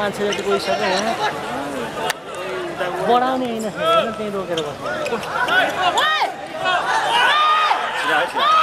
मान्छेले त गइसक्यो यहाँ बढाउने होइन त्यही रोकेर बस्नु